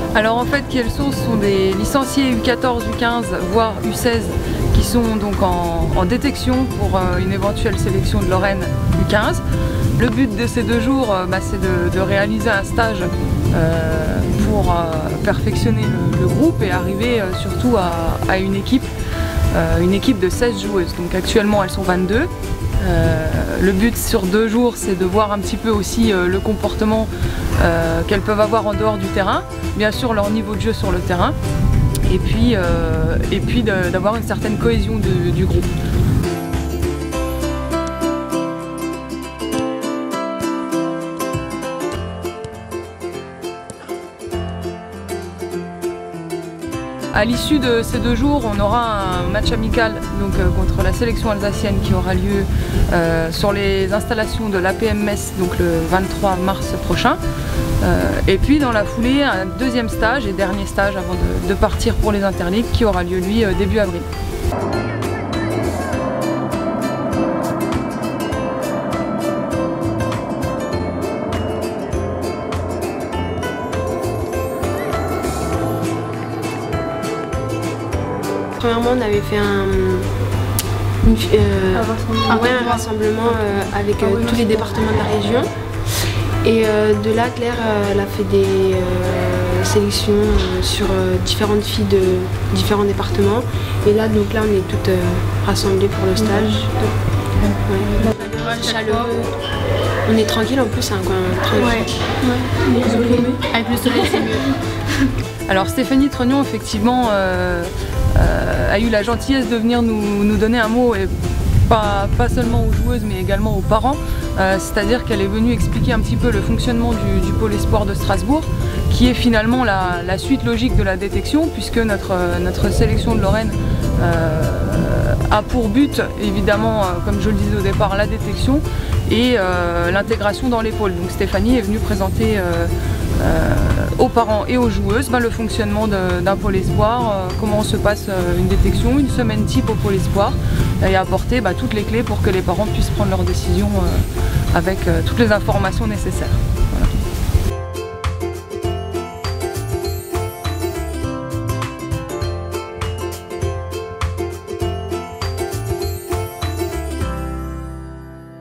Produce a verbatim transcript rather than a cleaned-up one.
Alors en fait, qui elles sont, ce sont des licenciés U quatorze, U quinze, voire U seize qui sont donc en, en détection pour euh, une éventuelle sélection de Lorraine U quinze. Le but de ces deux jours, euh, bah, c'est de, de réaliser un stage euh, pour euh, perfectionner le, le groupe et arriver euh, surtout à, à une équipe, euh, une équipe de seize joueuses. Donc actuellement elles sont vingt-deux. Euh, le but sur deux jours, c'est de voir un petit peu aussi euh, le comportement euh, qu'elles peuvent avoir en dehors du terrain, bien sûr leur niveau de jeu sur le terrain, et puis, euh, et puis d'avoir une certaine cohésion de, du groupe. À l'issue de ces deux jours, on aura un match amical donc, euh, contre la sélection alsacienne qui aura lieu euh, sur les installations de l'A P M Metz donc le vingt-trois mars prochain. Euh, et puis dans la foulée, un deuxième stage et dernier stage avant de, de partir pour les interligues qui aura lieu lui euh, début avril. Premièrement, on avait fait un, une, euh, un rassemblement, ouais, un rassemblement euh, avec euh, tous les départements de la région. Et euh, de là, Claire, euh, elle a fait des euh, sélections euh, sur euh, différentes filles de différents départements. Et là, donc là, on est toutes euh, rassemblées pour le stage. Ouais. C'est chaleureux. On est tranquille en plus, hein, quoi. Très ouais. Ouais. Avec le soleil, c'est mieux. Alors Stéphanie Trognon, effectivement, euh, euh, a eu la gentillesse de venir nous, nous donner un mot, et pas, pas seulement aux joueuses mais également aux parents. Euh, C'est-à-dire qu'elle est venue expliquer un petit peu le fonctionnement du, du pôle espoir de Strasbourg, qui est finalement la, la suite logique de la détection, puisque notre, notre sélection de Lorraine euh, a pour but, évidemment, comme je le disais au départ, la détection et euh, l'intégration dans les pôles. Donc Stéphanie est venue présenter euh, euh, aux parents et aux joueuses bah, le fonctionnement d'un pôle espoir, euh, comment se passe euh, une détection, une semaine type au pôle espoir, et apporter bah, toutes les clés pour que les parents puissent prendre leurs décisions euh, avec euh, toutes les informations nécessaires.